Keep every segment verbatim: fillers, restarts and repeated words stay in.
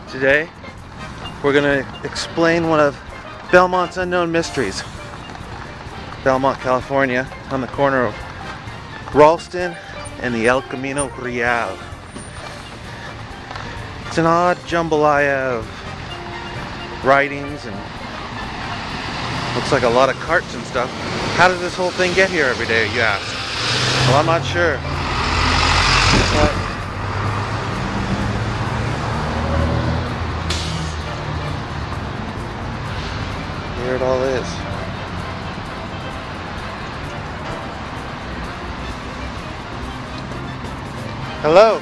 Today, we're going to explain one of Belmont's unknown mysteries. Belmont, California, on the corner of Ralston and the El Camino Real. It's an odd jambalaya of writings and looks like a lot of carts and stuff. How does this whole thing get here every day, you ask? Well, I'm not sure. But here it all is. Hello.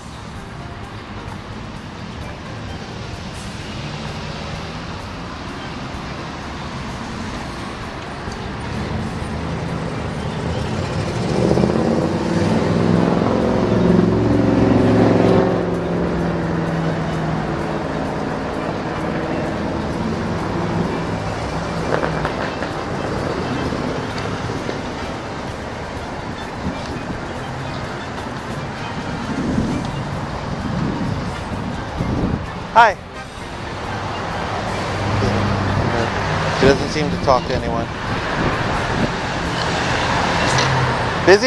Hi. She doesn't seem to talk to anyone. Busy?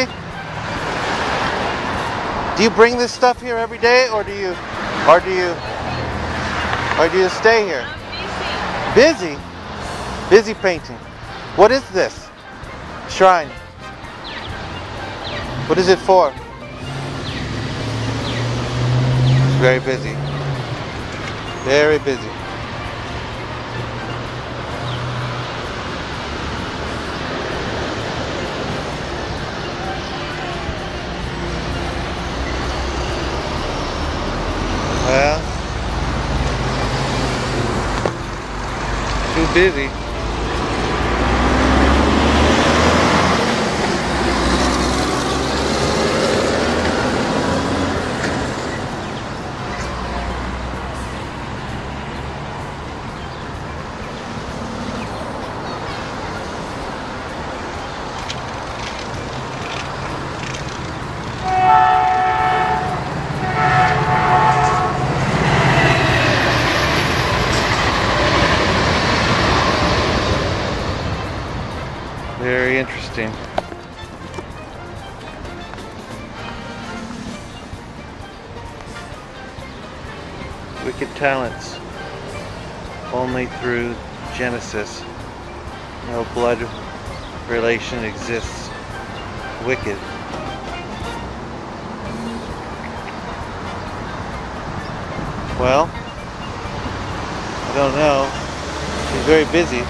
Do you bring this stuff here every day, or do you, or do you, or do you stay here? I'm busy. Busy? Busy painting. What is this? Shrine. What is it for? It's very busy. Very busy. Well, too busy. Very interesting. Wicked talents. Only through Genesis. No blood relation exists. Wicked. Well, I don't know. She's very busy.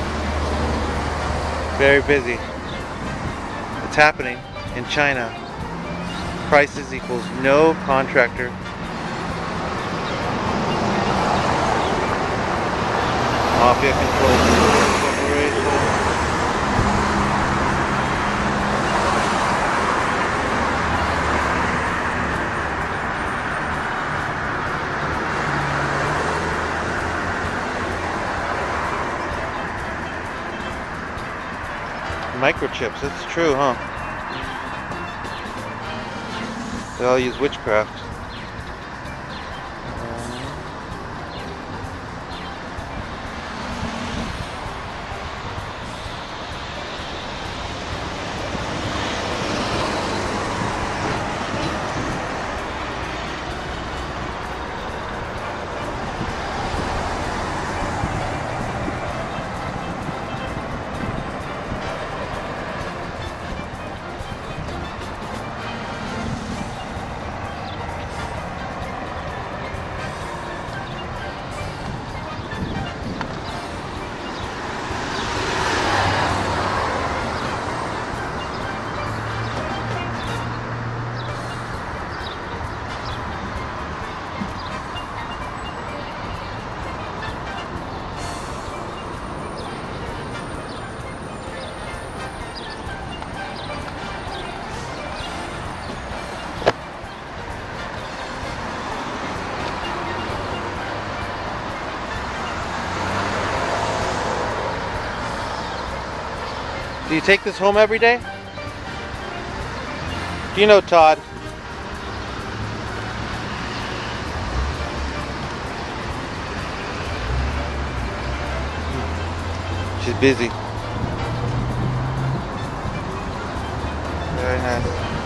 Very busy. It's happening in China. Prices equals no contractor. Mafia controls the corporation. Microchips, that's true, huh? They all use witchcraft. Do you take this home every day? Do you know Todd? She's busy. Very nice.